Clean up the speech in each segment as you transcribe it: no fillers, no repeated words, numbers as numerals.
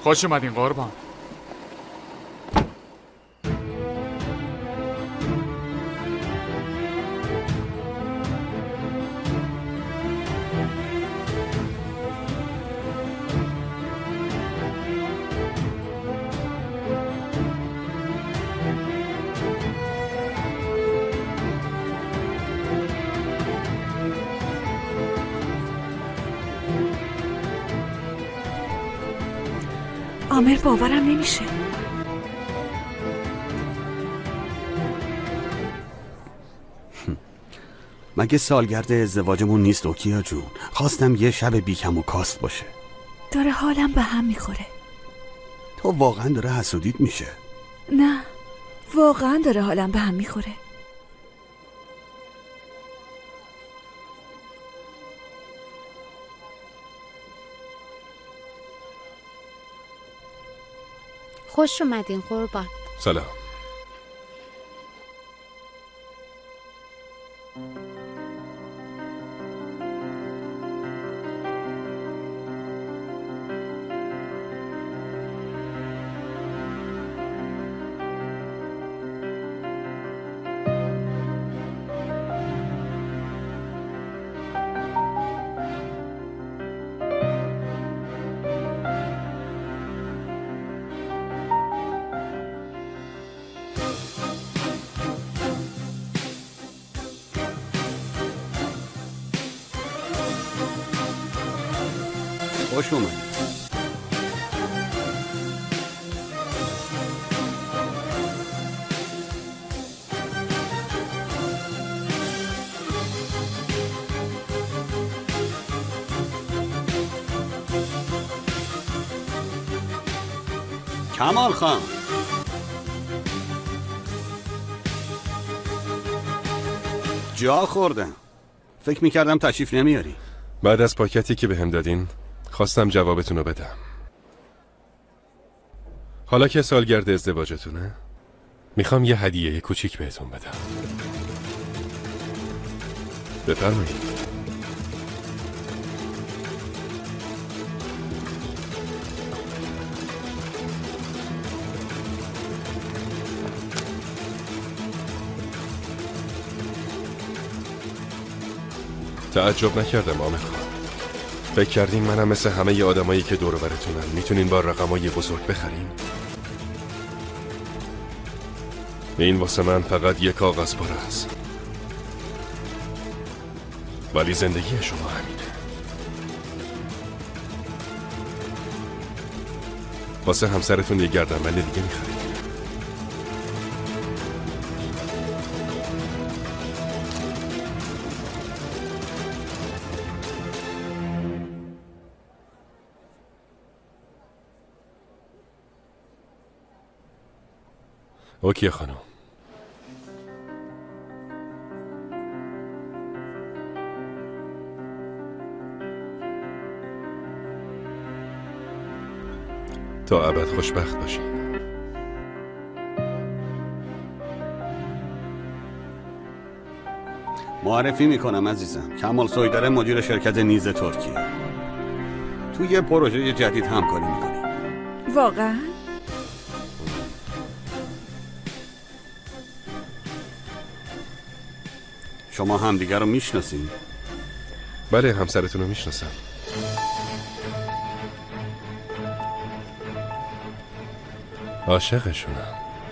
خوش اومدین قربان. عامر باورم نمیشه. مگه سالگرد ازدواجمون نیست اوکیا جون؟ خواستم یه شب بیکم و کاست باشه. داره حالم به هم میخوره. تو واقعا داره حسودیت میشه؟ نه واقعا داره حالم به هم میخوره. خوش اومدین قربان. سلام. خوش اومدی. کمال خان، جا خوردم. فکر میکردم تشریف نمیاری. بعد از پاکتی که بهم دادین خواستم جوابتون رو بدم. حالا که سالگرد ازدواجتونه میخوام یه هدیه کوچیک بهتون بدم. بفرمایید. تعجب نکردم عامر خان. فکر کردین منم مثل همه ی آدمایی که دور و برتونن میتونین با رقمای بزرگ بخرین؟ این واسه من فقط یک کاغذ پاره است، ولی زندگی شما همینه. واسه همسرتون یه گردنبند دیگه میخرین. اوکی خانم. تا ابد خوشبخت باشین. معرفی میکنم عزیزم، کمال سویدره، مدیر شرکت نیز ترکیه. تو یه پروژه جدید همکاری میکنیم. واقعا؟ شما همدیگر رو میشناسین؟ بله، همسرتون رو میشناسم. عاشقشونم.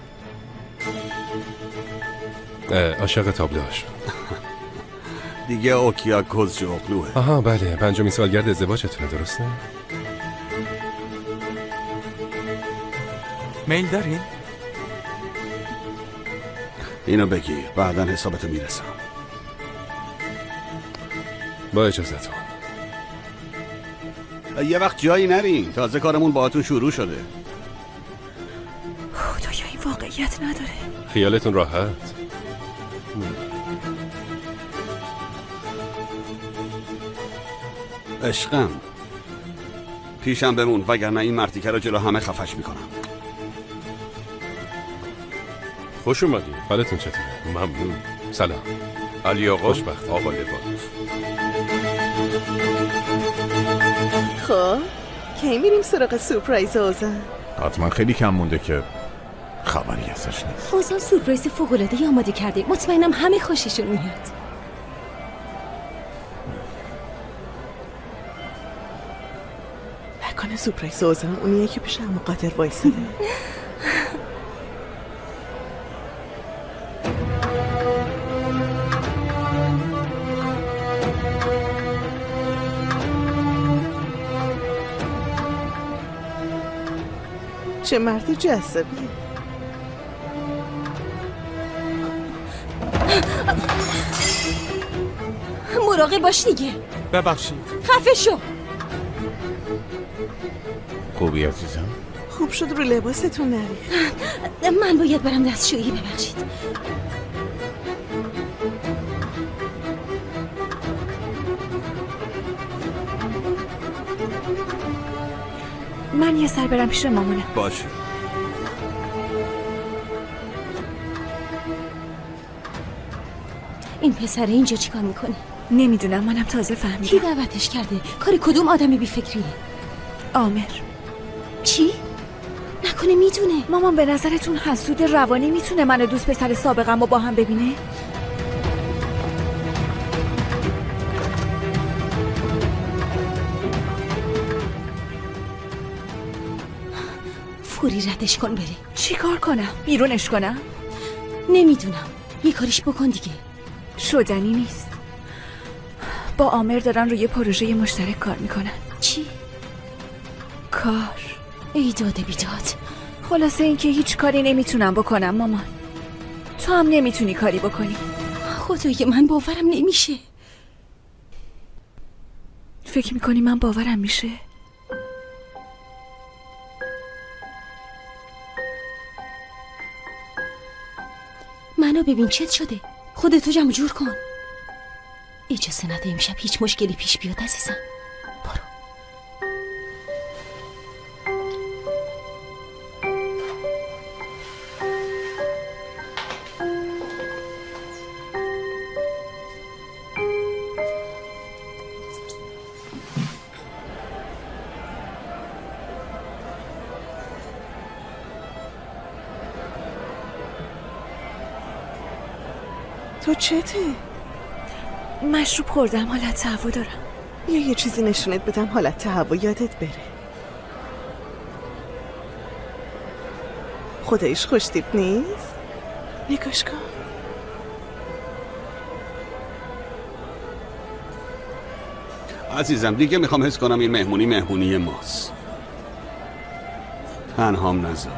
عاشق تابلوهاشون. دیگه اوکیا کوز اقلوه. آها بله، 5مین سالگرد ازدواجتونه، درسته؟ میل دارین؟ اینو بگیر، بعداً حسابتو میرسم. با اجازتون. یه وقت جایی نرین، تازه کارمون باهاتون شروع شده. خدایا این واقعیت نداره. خیالتون راحت. عشقم پیشم بمون، وگرنه این مرتیکه رو جلو همه خفش میکنم. خوش اومدید. حالتون چطوره؟ ممنون. سلام. علی آقا. خوشبخت. آقا لبات. خب کی میریم سراغ سورپرایز اوزان؟ حتما خیلی کم مونده که خبری ازش نیست. اوزان سورپرایز فوق‌العاده‌ای آماده کرده. مطمئنم همه خوششون میاد. نکنه سورپرایز اوزان اونیه که پیش عمو قادر وایساده. چه مرد جذابیه. مراقب باش دیگه. ببخشید. خفه شو. خوبی عزیزم؟ خوب شد رو لباستون نریخت. من باید برم دستشویی. ببخشید. من یه سر برم پیش مامانم. باشه. این پسر اینجا چیکار میکنه؟ نمیدونم، منم تازه کی فهمیدم. دعوتش کرده؟ کار کدوم آدمی بی فکریه؟ عامر. چی؟ نکنه میدونه؟ مامان به نظرتون حسود روانی میتونه منو دوست پسر سابقم رو با هم ببینه؟ فوری ردش کن بره. چی کار کنم؟ بیرونش کنم؟ نمیدونم. یه کاریش بکن دیگه. شدنی نیست. با عامر دارن روی پروژه مشترک کار میکنن. چی؟ کار. ای داده بیداد. خلاصه اینکه هیچ کاری نمیتونم بکنم مامان. تو هم نمیتونی کاری بکنی. خدای من باورم نمیشه. فکر میکنی من باورم میشه؟ منو ببین چت شده. خودتو جمع جور کن. اجازه نده امشب هیچ مشکلی پیش بیاد عزیزم. برو. تو چته؟ مشروب خوردم، حالت تهوع دارم. یا یه چیزی نشونت بدم حالت تهوع یادت بره. خدایش خوشتیپ نیست؟ نگاش کن. عزیزم دیگه میخوام حس کنم این مهمونی ماست. تنهام نذار.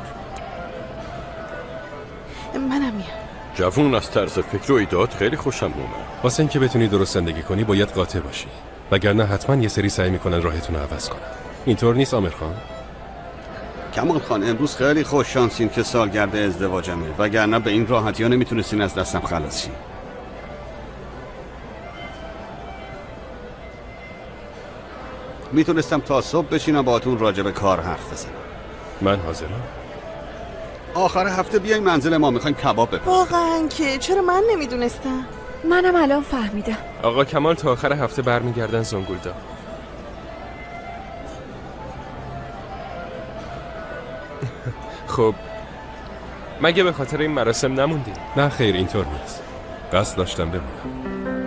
منم میام. جوون از طرز فکر و ایدات خیلی خوشم اومد. واسه اینکه بتونی درست زندگی کنی باید قاطع باشی، وگرنه حتما یه سری سعی میکنن راهتون رو عوض کنن. اینطور نیست عامر خان؟ کمال خان امروز خیلی خوش شانسین که سالگرد ازدواجمه، وگرنه به این راحتی ها نمیتونستین از دستم خلاصی. میتونستم تا صبح بشینم باهاتون راجع به کار حرف بزنم. من حاضرم. آخر هفته بیاین منزل ما، میخوایم کباب بپزیم. واقعا که چرا من نمیدونستم؟ منم الان فهمیدم. آقا کمال تا آخر هفته برمیگردن زنگولدا. خب مگه به خاطر این مراسم نموندین؟ نه خیر اینطور نیست. قصد داشتم بمونم.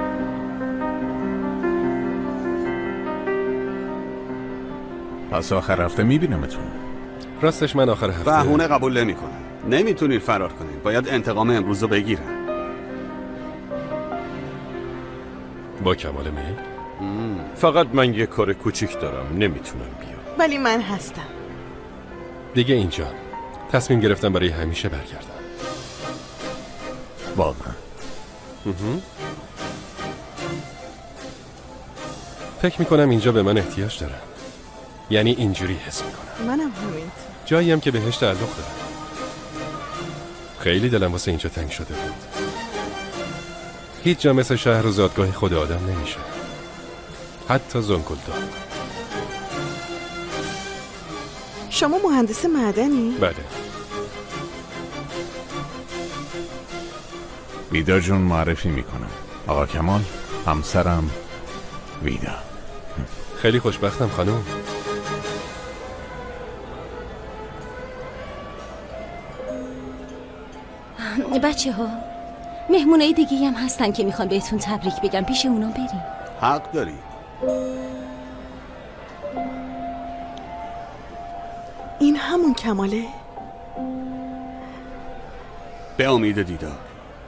پس آخر هفته میبینمتون. راستش من آخر هفته بهونه قبول نمیکنم. نمیتونین فرار کنین. باید انتقام امروز رو بگیرن. با کمال میل؟ فقط من یه کار کوچیک دارم، نمیتونم بیام. ولی من هستم. دیگه اینجا تصمیم گرفتم برای همیشه برگردم. واقعا فکر میکنم اینجا به من احتیاج دارن. یعنی اینجوری حس میکنم. منم همین. جاییم که بهش تعلق دارم. خیلی دلم واسه اینجا تنگ شده بود. هیچ جا مثل شهر و زادگاه خود آدم نمیشه، حتی زنگولدا. شما مهندس معدنی؟ بله. ویدا جون معرفی میکنم. آقا کمال، همسرم ویدا. خیلی خوشبختم خانم. بچه ها مهمونای دیگه هم هستن که میخوان بهتون تبریک بگم، پیش اونا بریم. حق داری. این همون کماله؟ به امید دیدار.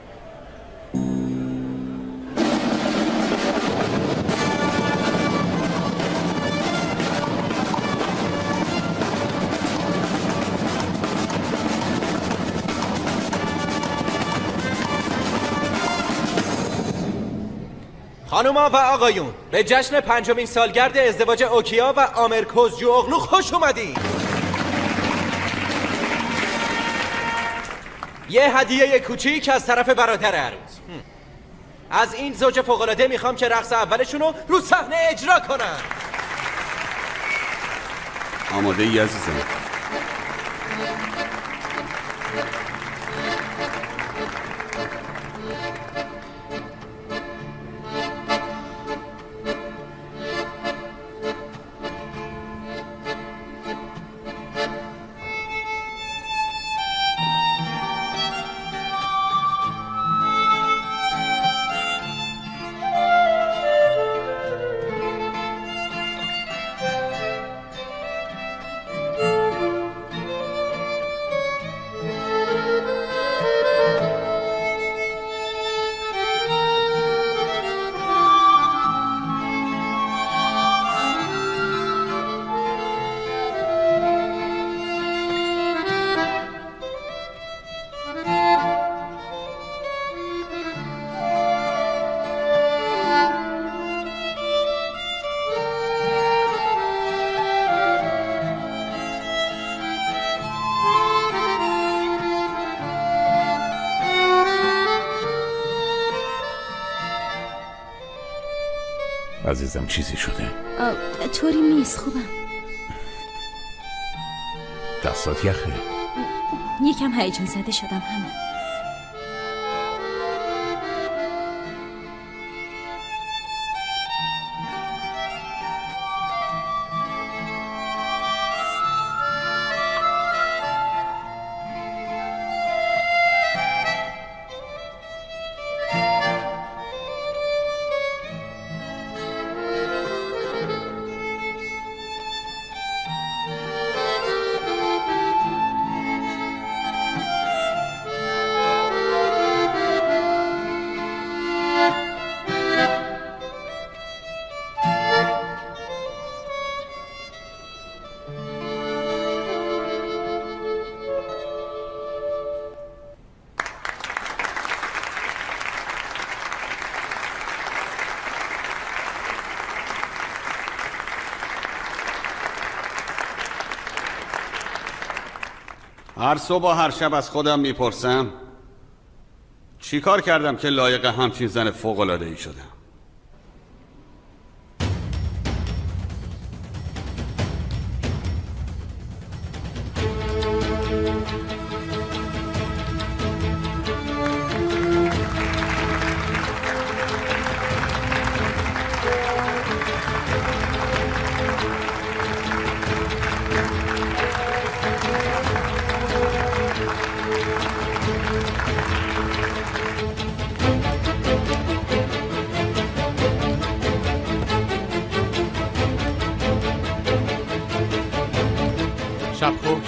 خانوما و آقایون، به جشن 5مین سالگرد ازدواج اوکیا و آمر کوزجوغلو خوش اومدین. یه هدیه کوچیک از طرف برادر عروس. از این زوج فوق‌العاده میخوام که رقص اولشون رو صحنه اجرا کنن. آماده ای عزیزم؟ عزیزم چیزی شده؟ طوری نیست، خوبم. دستات یخه؟ یکم هیجان زده شدم همین. هر صبح و هر شب از خودم میپرسم چی کار کردم که لایق همچین زن فوق‌العاده‌ای شدم. شب خوش.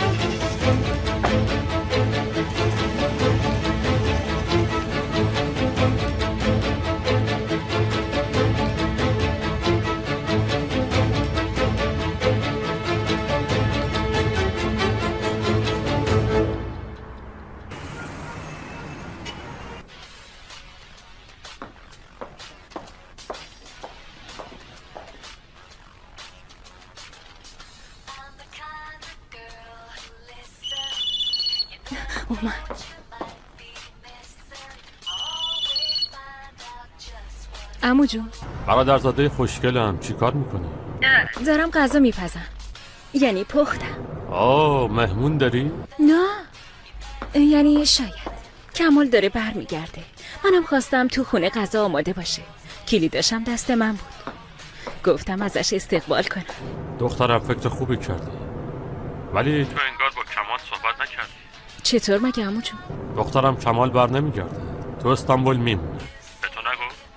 عمو جون، برادرزاده خوشگلم، چی کار میکنی؟ دارم غذا میپزم، یعنی پختم. مهمون داری؟ نه، یعنی شاید. کمال داره برمیگرده، منم خواستم تو خونه غذا آماده باشه. کلیداشم دست من بود، گفتم ازش استقبال کنم. دخترم فکر خوبی کردی، ولی تو انگار با کمال صحبت نکردی. چطور مگه عمو جون؟ دخترم کمال بر نمیگرده، تو استانبول میمونه. به تو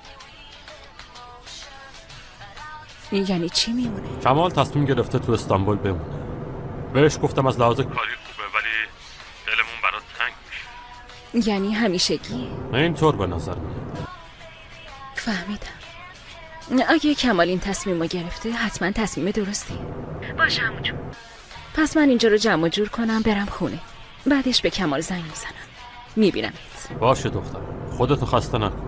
نگو؟ یعنی چی میمونه؟ کمال تصمیم گرفته تو استانبول بمونه. بهش گفتم از لحاظ کاری خوبه ولی دلمون برات تنگ میشه. یعنی همیشگیه؟ اینطور به نظر میاد. فهمیدم. اگه کمال این تصمیم رو گرفته حتما تصمیم درستیه. باشه عمو جون. پس من اینجا رو جمع جور کنم برم خونه. بعدش به کمال زنگ میزنم. میبینمت. باشه دخترم، خودتو خسته نکن.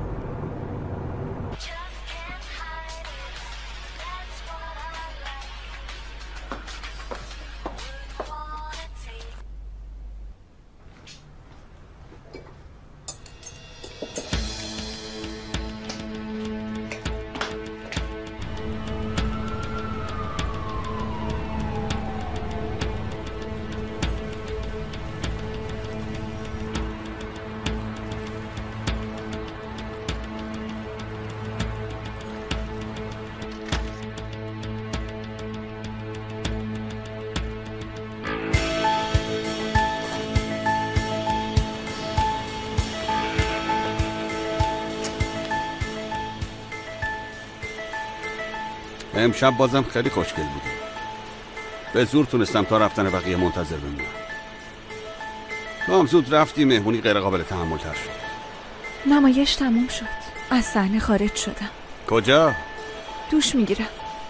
امشب بازم خیلی خوشگل بودی. به زور تونستم تا رفتن بقیه منتظر بمونم. تو هم زود رفتی، مهمونی غیر قابل تحمل تر شد. نمایش تموم شد. از صحنه خارج شدم. کجا؟ دوش میگیرم.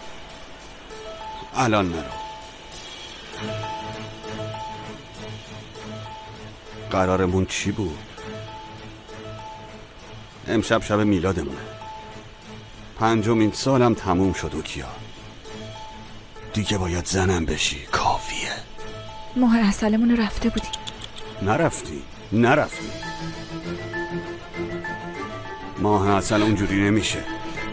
الان نرو. قرارمون چی بود؟ امشب شب میلادمونه. 5مین سالم تموم شد اوکیا. دیگه باید زنم بشی، کافیه. ماه عسلمون رو رفته بودی. نرفتی. ماه عسل اونجوری نمیشه.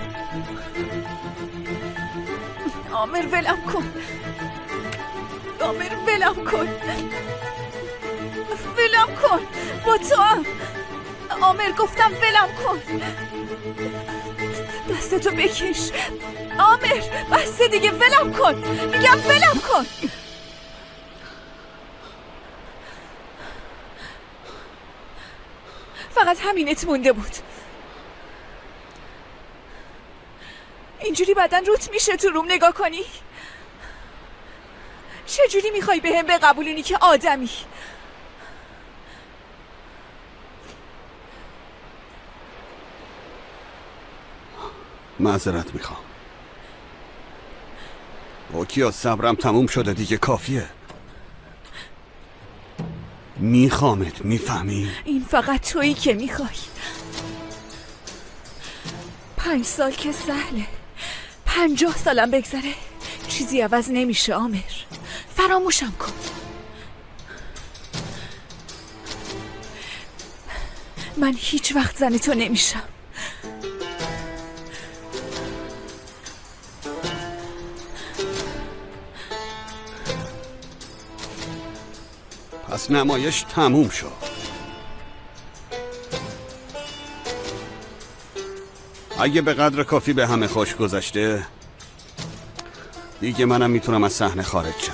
عامر ولم کن. با تو هم. عامر گفتم ولم کن. دستتو بکش. عامر بسته دیگه، ولم کن. میگم ولم کن. فقط همینت مونده بود. اینجوری بدن روت میشه تو روم نگاه کنی؟ چجوری میخوای بهم بقبولونی که آدمی؟ معذرت میخوام. اوکیا صبرم تموم شده دیگه، کافیه. میخوامت، میفهمی؟ این فقط تویی که میخوای. 5 سال که سهله، 50 سالم بگذره چیزی عوض نمیشه. عامر فراموشم کن. من هیچ وقت زن تو نمیشم. پس نمایش تموم شد. اگه به قدر کافی به همه خوش گذشته دیگه منم میتونم از صحنه خارج شم.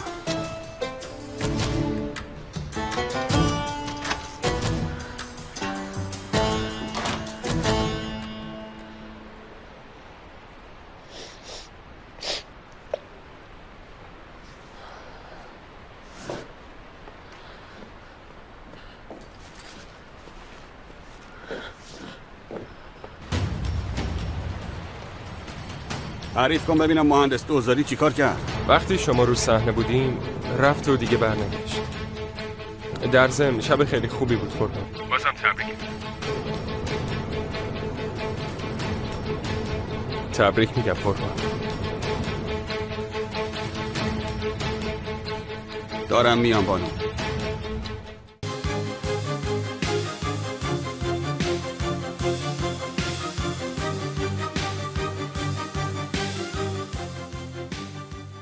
تعریف کن ببینم مهندس دوزاری چی کار کرد؟ وقتی شما رو صحنه بودین رفت و دیگه برنگشت. در ضمن شب خیلی خوبی بود قربان. بازم تبریک میگم قربان. دارم میام بانو.